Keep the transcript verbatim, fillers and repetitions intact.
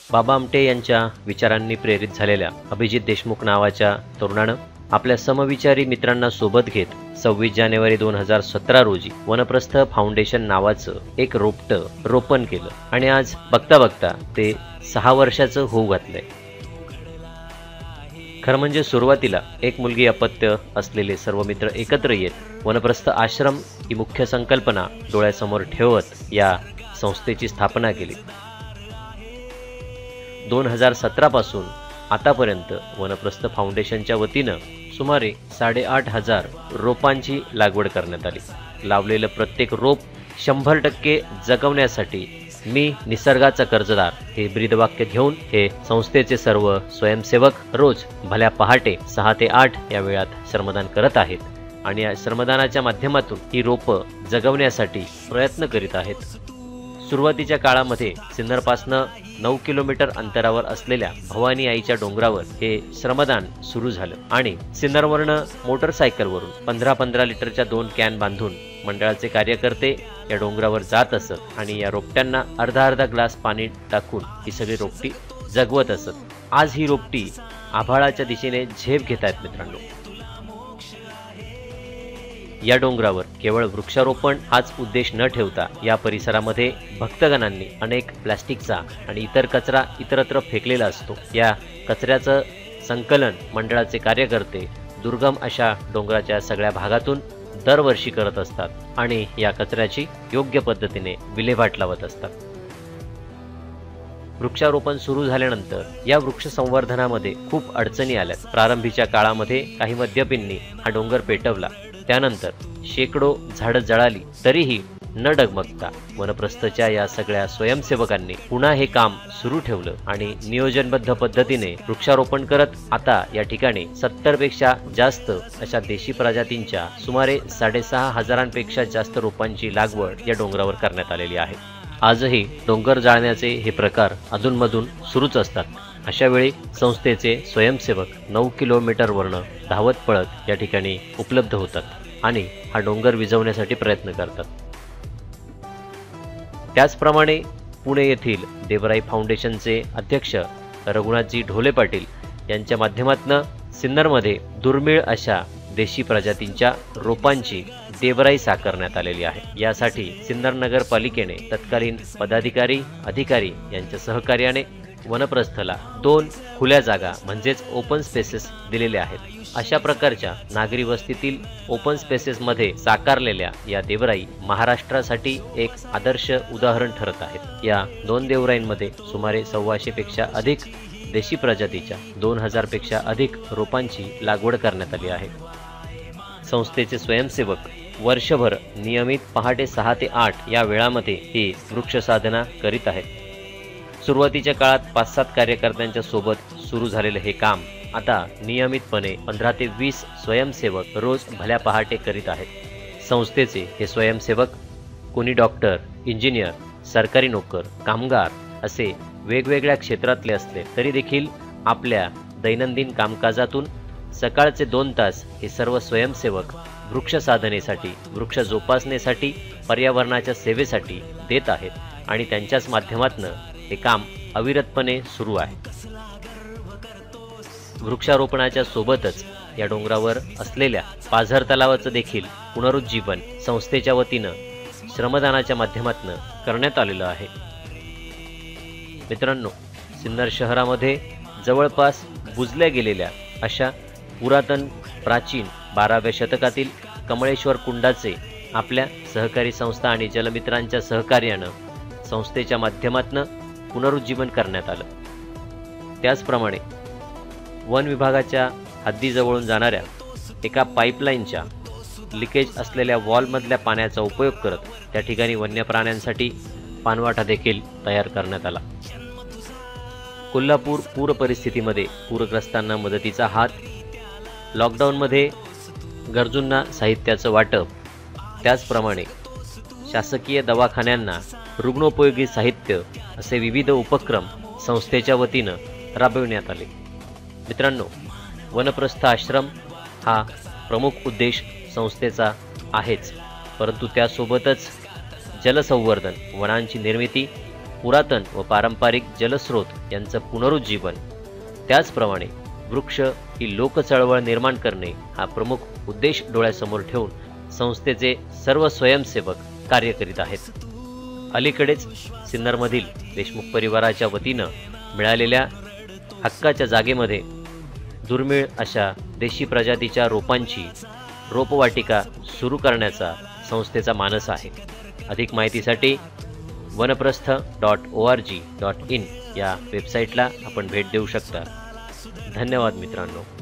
बाबा आमटे यांच्या विचारांनी प्रेरित झालेल्या अभिजित देशमुख नावाच्या तरुणानं आपल्या समविचारी मित्रांना सोबत घेत सव्वीस जानेवारी दोन हजार सतरा रोजी वनप्रस्थ फाउंडेशन नावाचं एक रोपटं रोपण केलं आणि आज बघता बघता ते सहा वर्षाचं होऊ घातलंय. खरं म्हणजे सुरुवातीला एक मुलगी अपत्य असलेले सर्व मित्र एकत्र येत वनप्रस्थ आश्रम ही मुख्य संकल्पना डोळ्यासमोर ठेवत या संस्थेची स्थापना केली. दोन हजार सतरा पासून आतापर्यंत वनप्रस्थ फाउंडेशनच्या वतीनं सुमारे साडेआठ हजार रोपांची लागवड करण्यात आली. लावलेलं प्रत्येक रोप शंभर टक्के जगवण्यासाठी मी निसर्गाचा कर्जदार हे ब्रीदवाक्य घेऊन हे संस्थेचे सर्व स्वयंसेवक रोज भल्या पहाटे सहा ते आठ या वेळात श्रमदान करत आहेत आणि या श्रमदानाच्या माध्यमातून ही रोपं जगवण्यासाठी प्रयत्न करीत आहेत. सुरुवातीच्या काळामध्ये सिन्नरपासनं नऊ किलोमीटर अंतरावर असलेल्या भवानी आईच्या डोंगरावर हे श्रमदान सुरू झालं आणि सिन्नरवरनं मोटरसायकलवरून पंधरा पंधरा लिटरच्या दोन कॅन बांधून मंडळाचे कार्यकर्ते या डोंगरावर जात असत आणि या रोपट्यांना अर्धा अर्धा ग्लास पाणी टाकून ही सगळी रोपटी जगवत असत. आज ही रोपटी आभाळाच्या दिशेने झेप घेत आहेत मित्रांनो. या डोंगरावर केवळ वृक्षारोपण हाच उद्देश न ठेवता या परिसरामध्ये भक्तगणांनी अनेक प्लास्टिकचा आणि इतर कचरा इतरत्र फेकलेला असतो. या कचऱ्याचं संकलन मंडळाचे कार्यकर्ते दुर्गम अशा डोंगराच्या सगळ्या भागातून दरवर्षी करत असतात आणि या कचऱ्याची योग्य पद्धतीने विल्हेवाट लावत असतात. वृक्षारोपण सुरू झाल्यानंतर या वृक्ष संवर्धनामध्ये खूप अडचणी आल्यात. प्रारंभीच्या काळामध्ये काही मद्यपींनी हा डोंगर पेटवला. त्यानंतर शेकडो झाडं जळाली. तरीही न डगमगता वनप्रस्थच्या या सगळ्या स्वयंसेवकांनी पुन्हा हे काम सुरू ठेवलं आणि नियोजनबद्ध पद्धतीने वृक्षारोपण करत आता या ठिकाणी सत्तर पेक्षा जास्त अशा देशी प्रजातींच्या सुमारे साडेसहा हजारांपेक्षा जास्त रोपांची लागवड या डोंगरावर करण्यात आलेली आहे. आजही डोंगर जाळण्याचे हे प्रकार अधूनमधून सुरूच असतात. अशा वेळी संस्थेचे स्वयंसेवक नऊ किलोमीटरवरनं धावत पळत या ठिकाणी उपलब्ध होतात आणि हा डोंगर विझवण्यासाठी प्रयत्न करतात. त्याचप्रमाणे पुणे येथील देवराई फाउंडेशनचे अध्यक्ष रघुनाथजी ढोले पाटील यांच्या माध्यमातून सिन्नरमध्ये दुर्मिळ अशा देशी प्रजातींच्या रोपांची देवराई साकारण्यात आलेली आहे. यासाठी सिन्नर नगरपालिकेने तत्कालीन पदाधिकारी अधिकारी यांच्या सहकार्याने वनप्रस्थला दोन खुल्या जागा म्हणजेच ओपन स्पेसेस दिलेले आहेत. अशा प्रकारच्या नागरी वस्तीतील ओपन स्पेसेसमध्ये साकारलेल्या या देवराई महाराष्ट्रासाठी एक आदर्श उदाहरण ठरत आहेत. या दोन देवराईंमध्ये सुमारे सव्वाशे पेक्षा अधिक देशी प्रजातीच्या दोन हजार पेक्षा अधिक रोपांची लागवड करण्यात आली आहे. संस्थेचे स्वयंसेवक वर्षभर नियमित पहाटे सहा ते आठ या वेळामध्ये ही वृक्ष साधना करीत आहेत. सुरुवातीच्या काळात पाच सात कार्यकर्त्यांच्या सोबत सुरू झालेले हे काम आता नियमितपणे पंधरा ते वीस स्वयंसेवक रोज भल्या पहाटे करीत आहेत. संस्थेचे हे स्वयंसेवक कोणी डॉक्टर, इंजिनियर, सरकारी नोकर, कामगार असे वेगवेगळ्या क्षेत्रातले असले तरी देखील आपल्या दैनंदिन कामकाजातून सकाळचे दोन तास हे सर्व स्वयंसेवक वृक्ष साधनेसाठी, वृक्ष जोपासनेसाठी, पर्यावरणाच्या सेवेसाठी देत आहेत आणि त्यांच्याच माध्यमातून हे काम अविरतपणे सुरू आहे. वृक्षारोपणाच्या सोबतच या डोंगरावर असलेल्या पाझर तलावाचं देखील पुनरुज्जीवन संस्थेच्या वतीनं श्रमदानाच्या माध्यमातून करण्यात आलेलं आहे. मित्रांनो, सिन्नर शहरामध्ये जवळपास बुजल्या गेलेल्या अशा पुरातन प्राचीन बाराव्या शतकातील कमळेश्वर कुंडाचे आपल्या सहकारी संस्था आणि जलमित्रांच्या सहकार्यानं संस्थेच्या माध्यमातून पुनरुज्जीवन करण्यात आलं. त्याचप्रमाणे वन विभागाच्या हद्दीजवळून जाणाऱ्या एका पाईपलाईनच्या लिकेज असलेल्या वॉलमधल्या पाण्याचा उपयोग करत त्या ठिकाणी वन्य प्राण्यांसाठी पाणवाटा देखील तयार करण्यात आला. कोल्हापूर पूर परिस्थितीमध्ये पूरग्रस्तांना मदतीचा हात, लॉकडाऊनमध्ये गरजूंना साहित्याचं वाटप, त्याचप्रमाणे शासकीय दवाखान्यांना रुग्णोपयोगी साहित्य असे विविध उपक्रम संस्थेच्या वतीनं राबविण्यात आले. मित्रांनो, वनप्रस्थ आश्रम हा प्रमुख उद्देश संस्थेचा आहेच, परंतु त्यासोबतच जलसंवर्धन, वनांची निर्मिती पुरातन व पारंपरिक जलस्रोत यांचं पुनरुज्जीवन, त्याचप्रमाणे वृक्ष ही लोकचळवळ निर्माण करणे हा प्रमुख उद्देश डोळ्यासमोर ठेवून संस्थेचे सर्व स्वयंसेवक कार्य करीत आहेत. अलीकडेच सिन्नरमधील देशमुख परिवाराच्या वतीनं मिळालेल्या हक्काच्या जागेमध्ये दुर्मिळ अशा देशी प्रजातीच्या रोपांची रोपवाटिका सुरू करण्याचा संस्थेचा मानस आहे. अधिक माहितीसाठी Vanprastha dot O R G dot in या वेबसाईटला आपण भेट देऊ शकता. धन्यवाद मित्रांनो.